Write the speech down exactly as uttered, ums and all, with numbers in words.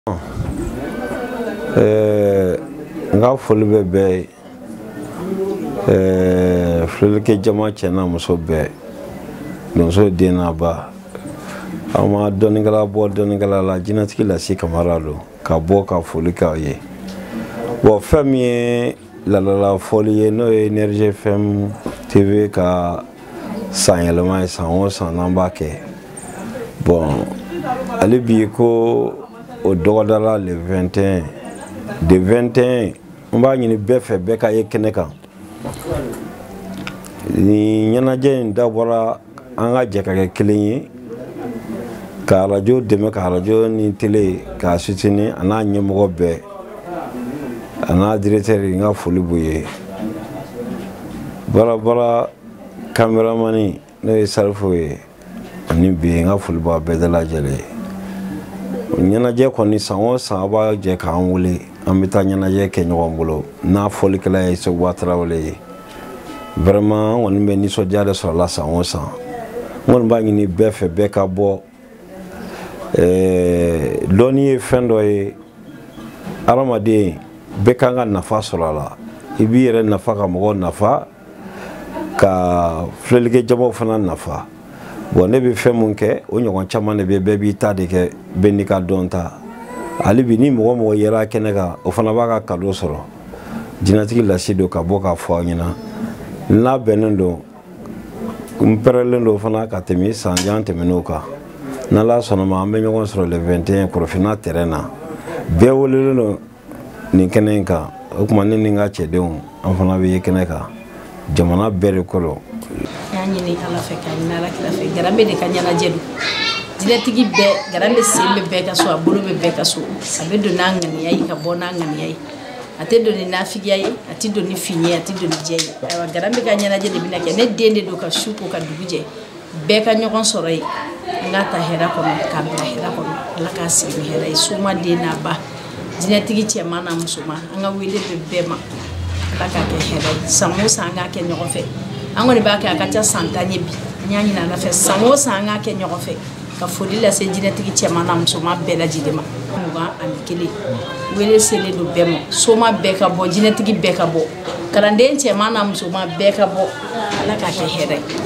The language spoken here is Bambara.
Euh, nga foli bɛ bɛɛ euh filike jama cɛna muso bɛɛ muso den n'a ba ama dɔnikɛla bɔ dɔnikɛla la jinɛtigi lasi kamara lo ka bɔ ka foli k'aw ye bon fɛn min ye lalala foli ye n'o ye Énergie F M T V ka san yɛlɛma ye san o san n'an b'a kɛ bon ale bi ko o dɔgɔdala le vingt et un de vingt et un on b'a ɲini bɛɛ fɛ bɛɛ ka ye kɛnɛ kan ni ɲɛnajɛ in dabɔra an ka jɛ ka kɛ kelen ye ka radio dɛmɛ ka radio ni télé ka soutenir a n'a ɲɛmɔgɔ bɛɛ a n'a directeur n ka foli b'u ye bara bara caméraman n'o ye Salifo ye ani bi n ka foli b'a bɛɛ lajɛlen ye ɲɛnajɛ kɔni san o san a b'a jɛ k'an wele an bɛ taa ɲɛnajɛ kɛ ɲɔgɔn bolo n'a fɔlikɛla ye Seguba Tarawele ye vraiment an kɔni bɛ nisɔndiya de sɔrɔ la san o san n kɔni b'a ɲini bɛɛ fɛ bɛɛ ka bɔ ɛɛ dɔnni ye fɛn dɔ ye adamaden bɛɛ kan ka nafa sɔrɔ a la i b'i yɛrɛ nafa ka mɔgɔw nafa ka filɛlikɛ jamaw fana nafa bon ne bɛ fɛn mun kɛ o ɲɔgɔn caman de bɛ bɛɛ b'i ta de kɛ bɛɛ n'i ka dɔn ta hali bi ni mɔgɔ mɔgɔ yera kɛnɛ kan o fana b'a ka cadeau sɔrɔ jinɛtigi lasi don ka bɔ ka fɔ aw ɲɛna n'a bɛnnen don n pɛrɛlen don fana ka tɛmɛ san jan tɛmɛn'o kan n'Ala sɔnna ma an bɛ ɲɔgɔn sɔrɔ le vingt et un Korofina terrain na bɛɛ welelen don nin kɛnɛ in kan o tuma ne ni n ka cɛdenw an fana bɛ ye kɛnɛ kan jamana bɛɛ de kɔrɔ y'a ɲini Ala fɛ ka ɲini Alakira fɛ Garambe de ka ɲɛnajɛ don jinɛtigi bɛɛ Garambe sen bɛ bɛɛ ka so a bolo bɛ bɛɛ ka so a bɛ don n'a ŋaniya ye ka bɔ n'a ŋaniya ye a tɛ don ni nafigiya ye a tɛ don ni fini ye a tɛ don ni jɛ ye ayiwa Garambe ka ɲɛnajɛ de bɛna kɛ ne den de don ka su ko ka dugu jɛ bɛɛ ka ɲɔgɔn sɔrɔ yen an ka ta hɛrɛ kɔnɔ k'a bila hɛrɛ kɔnɔ Ala k'a sigi ni hɛrɛ ye soma den n'a ba jinɛtigi cɛman n'a musoman an ka wele bɛ bɛɛ ma Ala k'a kɛ hɛrɛ ye san o san an k'a kɛ ɲɔgɔn fɛ an kɔni b'a kɛ a ka ca san tan ye bi n y'a ɲini Ala fɛ san o san an k'a kɛ ɲɔgɔn fɛ ka foli lase jinɛtigi cɛman n'a musoman bɛɛ lajɛlen ma mugan ani kelen wele selen don bɛɛ ma soma bɛɛ ka bɔ jinɛtigi bɛɛ ka bɔ kalanden cɛman n'a musoman bɛɛ ka bɔ Ala k'a kɛ hɛrɛ ye